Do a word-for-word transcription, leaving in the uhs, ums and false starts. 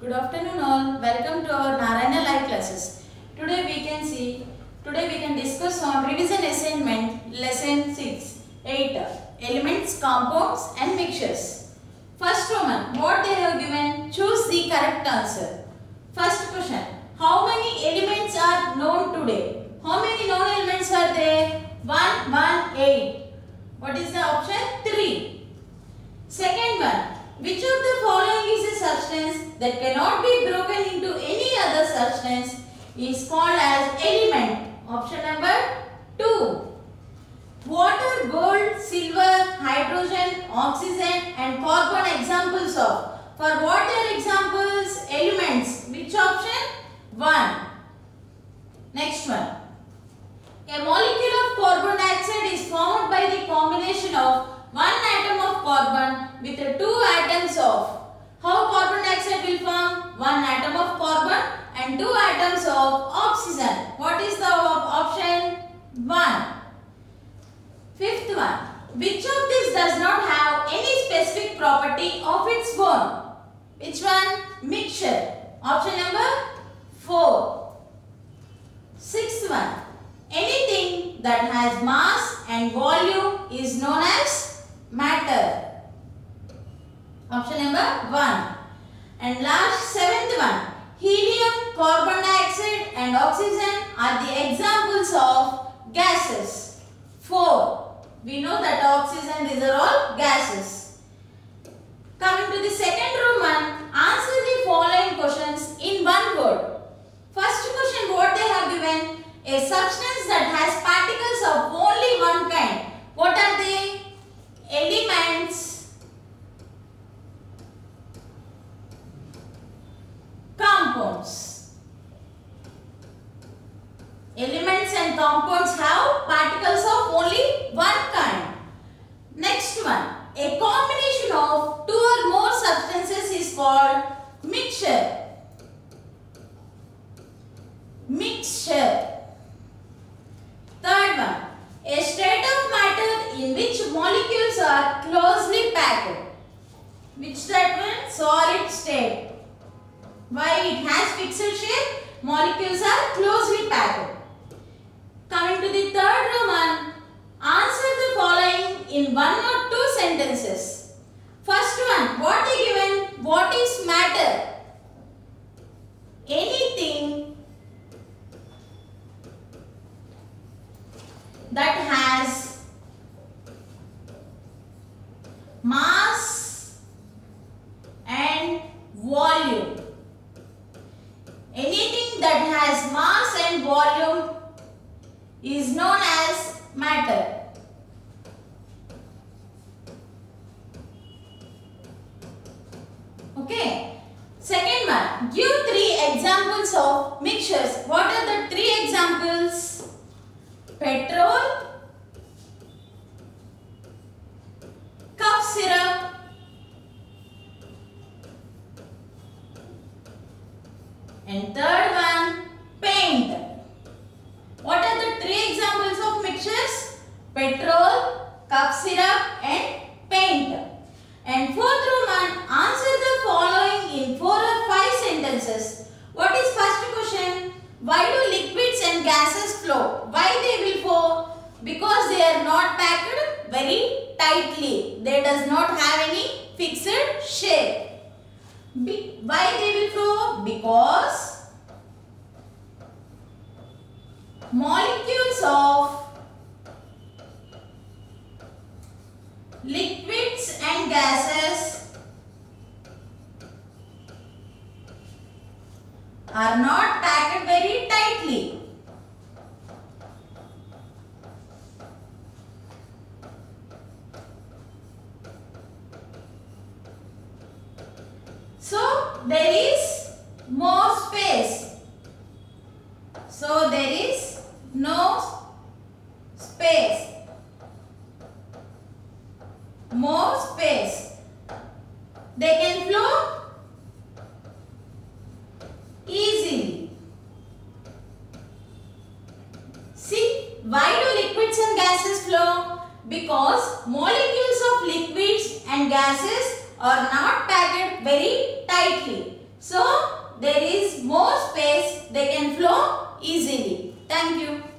Good afternoon all. Welcome to our Narayana Live classes. Today we can see, today we can discuss on revision assignment lesson six, eight, elements, compounds and mixtures. First Roman, what they have given, choose the correct answer. First question, how many elements are known today? How many known elements are there? one, one, eight. What is the option? three. Second one, which of the following is a substance that cannot be broken into any other substance is called as element? Option number two. Water, gold, silver, hydrogen, oxygen and carbon examples of. For what are examples? Elements. Which option? one. Next one. A molecule of carbon dioxide is formed by the combination of one atom of carbon with two atoms of. How carbon dioxide will form? One atom of carbon and two atoms of oxygen. What is the option? one. Fifth one. Which of these does not have any specific property of its own? Which one? Mixture. Option number four. Sixth one. Anything that has mass and volume is known as matter. Option number one. And last, seventh one. Helium, carbon dioxide and oxygen are the examples of gases. four. We know that oxygen, these are all gases. Coming to the second Roman, answer the following questions in one word. First question, what they have given? A substance that has particles of only one kind. What are they? Elements, compounds. Elements and compounds have particles of only one kind. Next one. A combination of two or more substances is called mixture. Mixture. Third one. A state of matter in which molecules are closely packed. Which that one? Solid state. Why it has fixed shape? Molecules are closely packed. Coming to the third Roman, answer the following in one or two sentences. First one, what they given? What is matter? Anything that has mass and volume. Anything that has mass and volume is known as matter. Okay. Second one, give three examples of mixtures. What are the three examples? Petrol, cough syrup, and third one, paint. What are the three examples of mixtures? Petrol, cough syrup and paint. And fourth Roman, answer the following in four or five sentences. What is first question? Why do liquids and gases flow? Why they will flow? Because they are not packed very tightly. They does not have any fixed shape. Be why they will flow? Because molecules of liquids and gases are not packed very tightly. So there is more space. So there is no space. More space. They can flow easily. See, why do liquids and gases flow? Because molecules of liquids and gases are not packed very tightly. So there is more space, they can flow easily. Thank you.